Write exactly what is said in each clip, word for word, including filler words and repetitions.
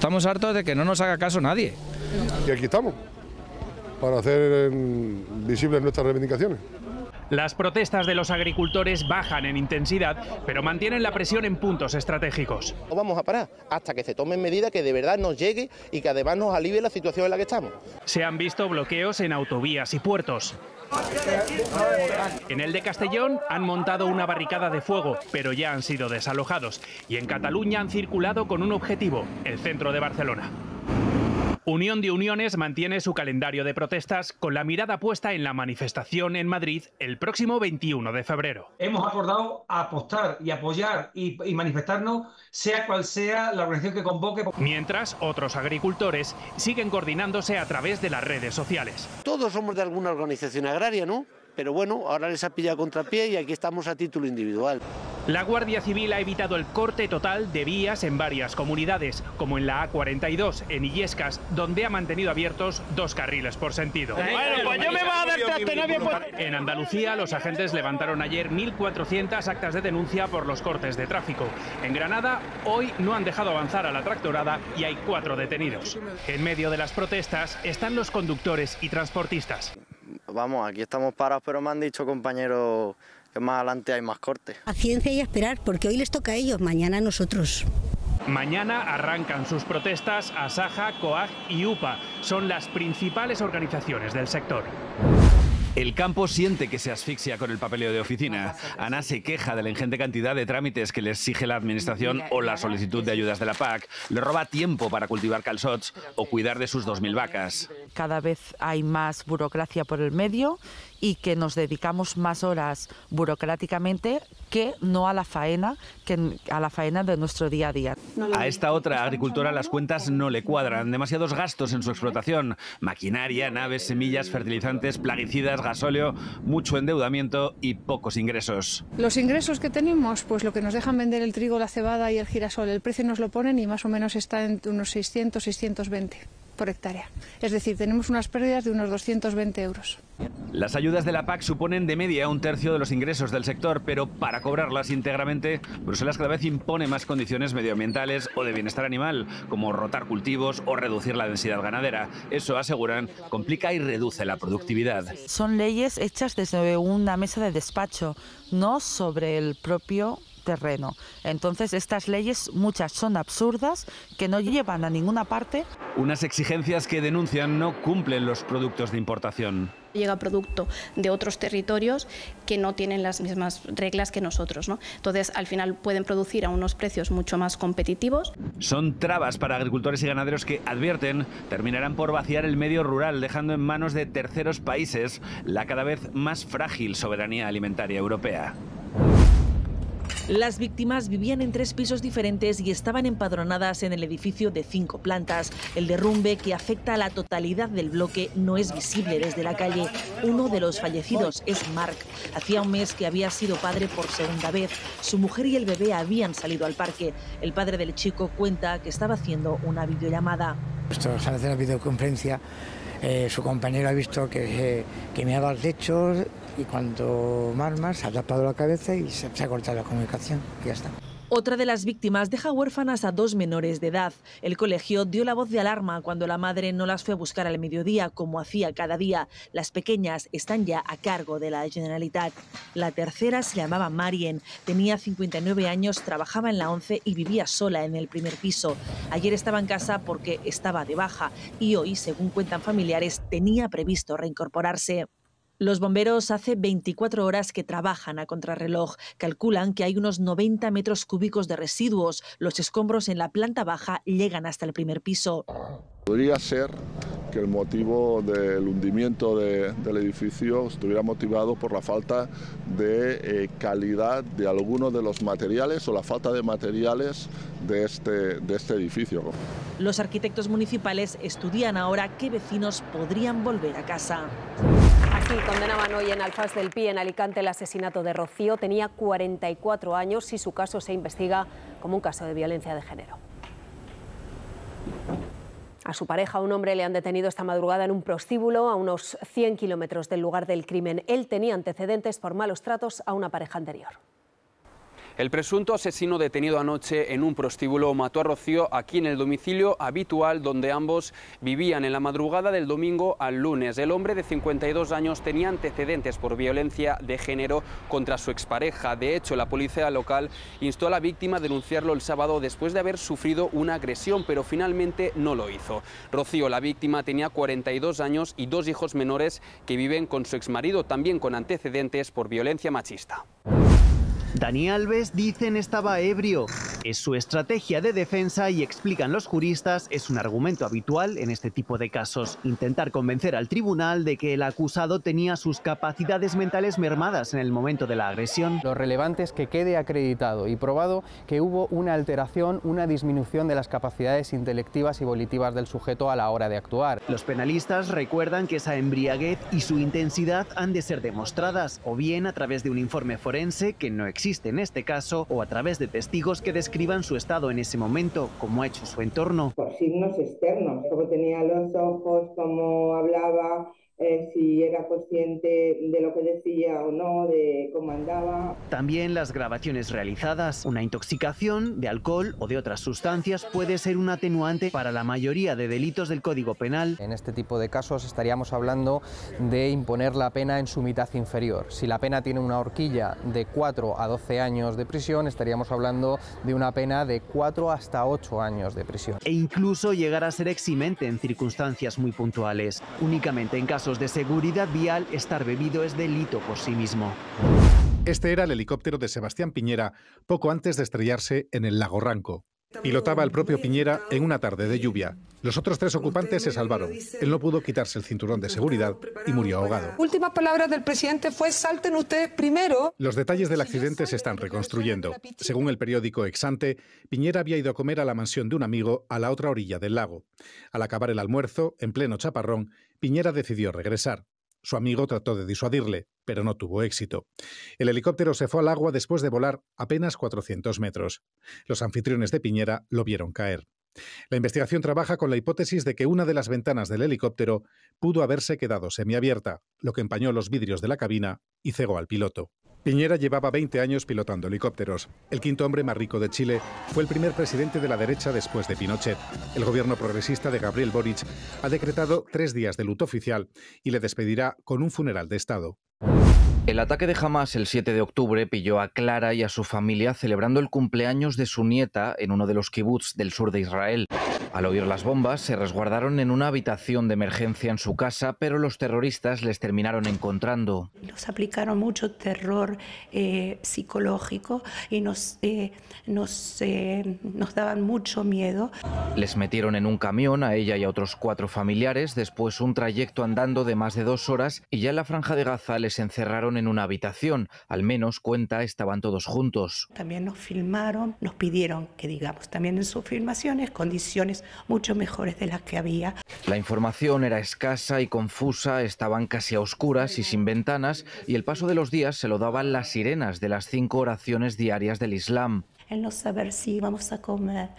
estamos hartos de que no nos haga caso nadie. Y aquí estamos, para hacer visibles nuestras reivindicaciones. Las protestas de los agricultores bajan en intensidad, pero mantienen la presión en puntos estratégicos. No vamos a parar hasta que se tomen medidas que de verdad nos llegue y que además nos alivie la situación en la que estamos. Se han visto bloqueos en autovías y puertos. En el de Castellón han montado una barricada de fuego, pero ya han sido desalojados. Y en Cataluña han circulado con un objetivo, el centro de Barcelona. Unión de Uniones mantiene su calendario de protestas con la mirada puesta en la manifestación en Madrid el próximo veintiuno de febrero. Hemos acordado apostar y apoyar y, y manifestarnos, sea cual sea la organización que convoque. Mientras, otros agricultores siguen coordinándose a través de las redes sociales. Todos somos de alguna organización agraria, ¿no? Pero bueno, ahora les ha pillado contrapié y aquí estamos a título individual. La Guardia Civil ha evitado el corte total de vías en varias comunidades, como en la A cuarenta y dos, en Illescas, donde ha mantenido abiertos dos carriles por sentido. Bueno, pues yo me voy a dar traste, nadie puede... En Andalucía, los agentes levantaron ayer mil cuatrocientas actas de denuncia por los cortes de tráfico. En Granada, hoy no han dejado avanzar a la tractorada y hay cuatro detenidos. En medio de las protestas están los conductores y transportistas. Vamos, aquí estamos parados, pero me han dicho, compañeros, que más adelante hay más cortes. Paciencia y esperar, porque hoy les toca a ellos, mañana a nosotros. Mañana arrancan sus protestas Asaja, COAG y UPA. Son las principales organizaciones del sector. El campo siente que se asfixia con el papeleo de oficina. Ana se queja de la ingente cantidad de trámites que le exige la administración o la solicitud de ayudas de la P A C. Le roba tiempo para cultivar calçots o cuidar de sus dos mil vacas. Cada vez hay más burocracia por el medio y que nos dedicamos más horas burocráticamente que no a la faena, que a la faena de nuestro día a día. A esta otra agricultora las cuentas no le cuadran. Demasiados gastos en su explotación. Maquinaria, naves, semillas, fertilizantes, plaguicidas, gasóleo, mucho endeudamiento y pocos ingresos. Los ingresos que tenemos, pues lo que nos dejan vender el trigo, la cebada y el girasol, el precio nos lo ponen y más o menos está en unos seiscientos, seiscientos veinte por hectárea. Es decir, tenemos unas pérdidas de unos doscientos veinte euros. Las ayudas de la P A C suponen de media un tercio de los ingresos del sector, pero para cobrarlas íntegramente, Bruselas cada vez impone más condiciones medioambientales o de bienestar animal, como rotar cultivos o reducir la densidad ganadera. Eso, aseguran, complica y reduce la productividad. Son leyes hechas desde una mesa de despacho, no sobre el propio terreno. Entonces, estas leyes, muchas son absurdas, que no llevan a ninguna parte. Unas exigencias que denuncian no cumplen los productos de importación. Llega producto de otros territorios que no tienen las mismas reglas que nosotros, ¿no? Entonces, al final pueden producir a unos precios mucho más competitivos. Son trabas para agricultores y ganaderos que, advierten, terminarán por vaciar el medio rural, dejando en manos de terceros países la cada vez más frágil soberanía alimentaria europea. Las víctimas vivían en tres pisos diferentes y estaban empadronadas en el edificio de cinco plantas. El derrumbe, que afecta a la totalidad del bloque, no es visible desde la calle. Uno de los fallecidos es Marc. Hacía un mes que había sido padre por segunda vez. Su mujer y el bebé habían salido al parque. El padre del chico cuenta que estaba haciendo una videollamada. Esto se hace la videoconferencia. Eh, su compañero ha visto que, eh, que miraba al techo y cuando Marma se ha tapado la cabeza y se, se ha cortado la comunicación y ya está. Otra de las víctimas deja huérfanas a dos menores de edad. El colegio dio la voz de alarma cuando la madre no las fue a buscar al mediodía, como hacía cada día. Las pequeñas están ya a cargo de la Generalitat. La tercera se llamaba Marien, tenía cincuenta y nueve años, trabajaba en la ONCE y vivía sola en el primer piso. Ayer estaba en casa porque estaba de baja y hoy, según cuentan familiares, tenía previsto reincorporarse. Los bomberos hace veinticuatro horas que trabajan a contrarreloj. Calculan que hay unos noventa metros cúbicos de residuos. Los escombros en la planta baja llegan hasta el primer piso. Podría ser que el motivo del hundimiento de, del edificio estuviera motivado por la falta de eh, calidad de algunos de los materiales o la falta de materiales de este, de este edificio. Los arquitectos municipales estudian ahora qué vecinos podrían volver a casa. Aquí condenaban hoy en Alfás del Pi, en Alicante, el asesinato de Rocío. Tenía cuarenta y cuatro años y su caso se investiga como un caso de violencia de género. A su pareja, un hombre, le han detenido esta madrugada en un prostíbulo a unos cien kilómetros del lugar del crimen. Él tenía antecedentes por malos tratos a una pareja anterior. El presunto asesino detenido anoche en un prostíbulo mató a Rocío aquí en el domicilio habitual donde ambos vivían en la madrugada del domingo al lunes. El hombre de cincuenta y dos años tenía antecedentes por violencia de género contra su expareja. De hecho, la policía local instó a la víctima a denunciarlo el sábado después de haber sufrido una agresión, pero finalmente no lo hizo. Rocío, la víctima, tenía cuarenta y dos años y dos hijos menores que viven con su exmarido, también con antecedentes por violencia machista. Dani Alves dicen estaba ebrio. Es su estrategia de defensa y, explican los juristas, es un argumento habitual en este tipo de casos. Intentar convencer al tribunal de que el acusado tenía sus capacidades mentales mermadas en el momento de la agresión. Lo relevante es que quede acreditado y probado que hubo una alteración, una disminución de las capacidades intelectivas y volitivas del sujeto a la hora de actuar. Los penalistas recuerdan que esa embriaguez y su intensidad han de ser demostradas, o bien a través de un informe forense, que no existe en este caso, o a través de testigos que describan su estado en ese momento, como ha hecho su entorno. Por signos externos, cómo tenía los ojos, cómo hablaba, eh, si era consciente de lo que decía o no, de cómo andaba. También las grabaciones realizadas. Una intoxicación de alcohol o de otras sustancias puede ser un atenuante para la mayoría de delitos del Código Penal. En este tipo de casos estaríamos hablando de imponer la pena en su mitad inferior. Si la pena tiene una horquilla de cuatro a doce años de prisión, estaríamos hablando de una pena de cuatro hasta ocho años de prisión. E incluso llegar a ser eximente en circunstancias muy puntuales. Únicamente en casos de seguridad vial, estar bebido es delito por sí mismo. Este era el helicóptero de Sebastián Piñera poco antes de estrellarse en el lago Ranco. Pilotaba el propio Piñera en una tarde de lluvia. Los otros tres ocupantes se salvaron. Él no pudo quitarse el cinturón de seguridad y murió ahogado. Últimas palabras del presidente fue: salten ustedes primero. Los detalles del accidente se están reconstruyendo. Según el periódico Exante, Piñera había ido a comer a la mansión de un amigo a la otra orilla del lago. Al acabar el almuerzo, en pleno chaparrón, Piñera decidió regresar. Su amigo trató de disuadirle, pero no tuvo éxito. El helicóptero se fue al agua después de volar apenas cuatrocientos metros. Los anfitriones de Piñera lo vieron caer. La investigación trabaja con la hipótesis de que una de las ventanas del helicóptero pudo haberse quedado semiabierta, lo que empañó los vidrios de la cabina y cegó al piloto. Piñera llevaba veinte años pilotando helicópteros. El quinto hombre más rico de Chile, fue el primer presidente de la derecha después de Pinochet. El gobierno progresista de Gabriel Boric ha decretado tres días de luto oficial y le despedirá con un funeral de Estado. El ataque de Hamas el siete de octubre pilló a Clara y a su familia celebrando el cumpleaños de su nieta en uno de los kibbutz del sur de Israel. Al oír las bombas, se resguardaron en una habitación de emergencia en su casa, pero los terroristas les terminaron encontrando. Nos aplicaron mucho terror eh, psicológico y nos, eh, nos, eh, nos daban mucho miedo. Les metieron en un camión a ella y a otros cuatro familiares, después un trayecto andando de más de dos horas y ya en la Franja de Gaza les encerraron en una habitación. Al menos, cuenta, estaban todos juntos. También nos filmaron, nos pidieron que digamos también en sus filmaciones condiciones mucho mejores de las que había. La información era escasa y confusa, estaban casi a oscuras y sin ventanas, y el paso de los días se lo daban las sirenas de las cinco oraciones diarias del Islam. El no saber si vamos a comer,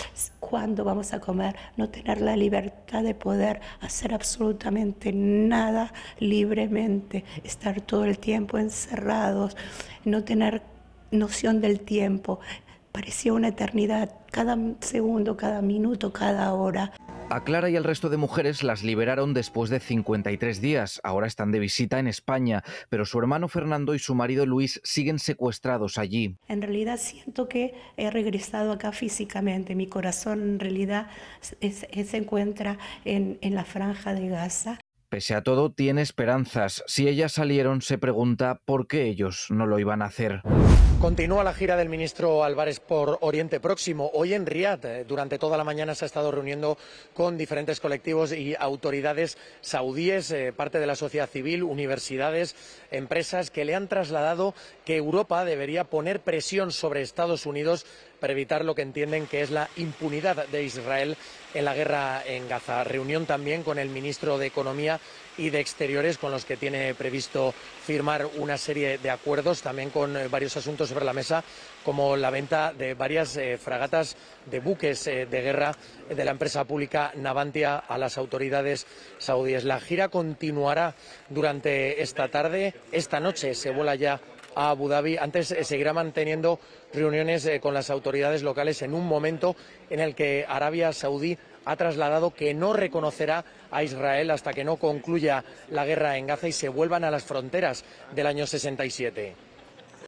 cuándo vamos a comer, no tener la libertad de poder hacer absolutamente nada libremente, estar todo el tiempo encerrados, no tener noción del tiempo. Parecía una eternidad, cada segundo, cada minuto, cada hora. A Clara y al resto de mujeres las liberaron después de cincuenta y tres días. Ahora están de visita en España, pero su hermano Fernando y su marido Luis siguen secuestrados allí. En realidad siento que he regresado acá físicamente. Mi corazón en realidad es, es, se encuentra en, en la Franja de Gaza. Pese a todo, tiene esperanzas. Si ellas salieron, se pregunta por qué ellos no lo iban a hacer. Continúa la gira del ministro Álvarez por Oriente Próximo. Hoy en Riad, durante toda la mañana se ha estado reuniendo con diferentes colectivos y autoridades saudíes, eh, parte de la sociedad civil, universidades, empresas, que le han trasladado que Europa debería poner presión sobre Estados Unidos para evitar lo que entienden que es la impunidad de Israel en la guerra en Gaza. Reunión también con el ministro de Economía y de Exteriores, con los que tiene previsto firmar una serie de acuerdos, también con eh, varios asuntos sobre la mesa, como la venta de varias eh, fragatas de buques eh, de guerra de la empresa pública Navantia a las autoridades saudíes. La gira continuará durante esta tarde. Esta noche se vuela ya a Abu Dhabi. Antes eh, seguirá manteniendo reuniones eh, con las autoridades locales en un momento en el que Arabia Saudí ha trasladado que no reconocerá a Israel hasta que no concluya la guerra en Gaza y se vuelvan a las fronteras del año sesenta y siete.